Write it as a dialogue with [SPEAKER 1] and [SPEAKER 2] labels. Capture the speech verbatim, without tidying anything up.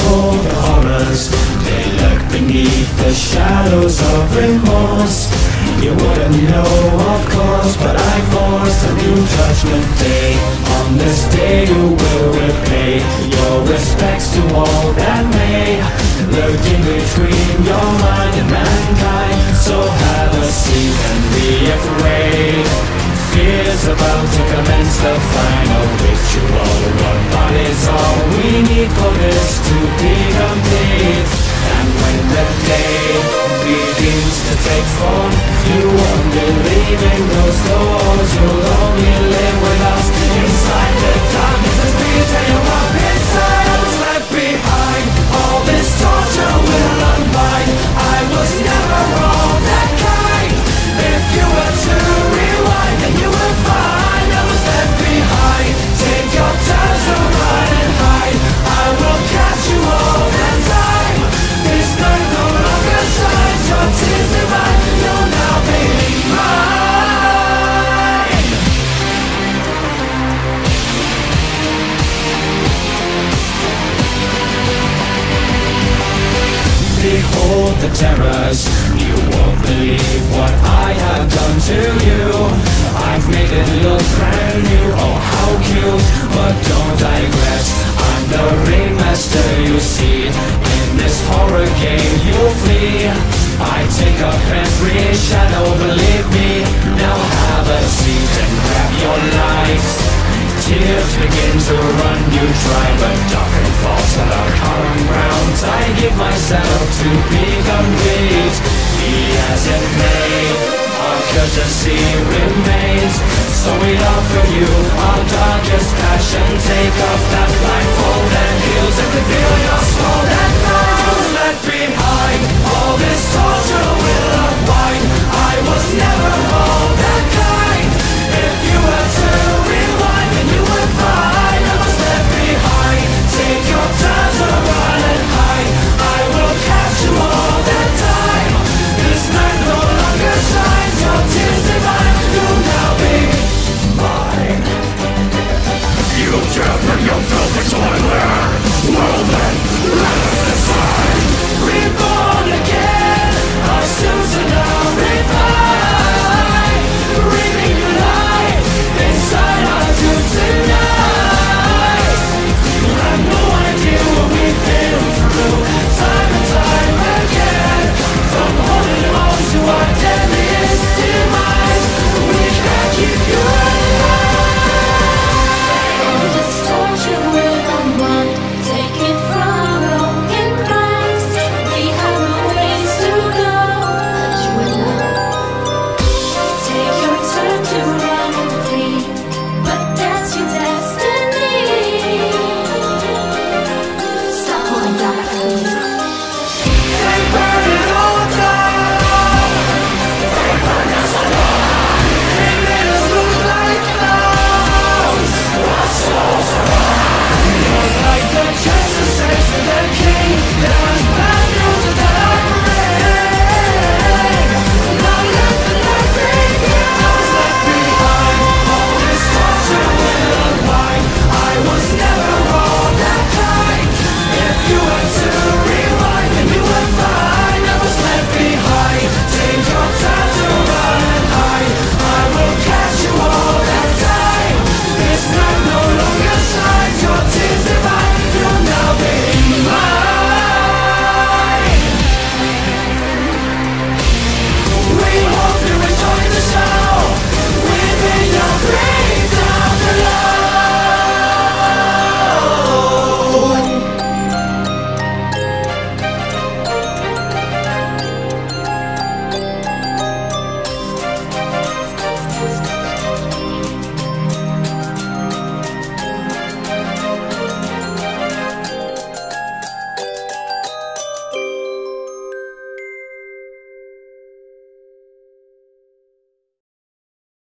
[SPEAKER 1] Behold the horrors, they lurk beneath the shadows of remorse. You wouldn't know, of course, but I force a new judgment day. On this day you will repay your respects to all that may lurk in between your mind and mankind. So have a seat and be afraid. Fear's about to commence the final ritual. One body's all we need for this to be complete. And when the day begins to take form, you won't believe in those doors. You'll only live with us inside the darkness as we tear you up inside. I was left behind, all this torture will unbind. I was never all that kind. If you were to rewind, then you would find I was left behind. Take your time to run and hide. I will catch you all the time. This night no longer shines. Your tears divine, you'll now be mine. Behold the terrors, you won't believe what I have done to you. I've made it look brand new, oh how cute. But don't digress, I'm the ringmaster you see. In this horror game you'll flee. I take up every shadow, believe me. Now have a seat and grab your light. Tears begin to run you dry, but dark and false are the common ground. I give myself to be complete. Be as it may, our courtesy remains. So we offer you our darkest passion. Take off that blindfold and heels and reveal your soul.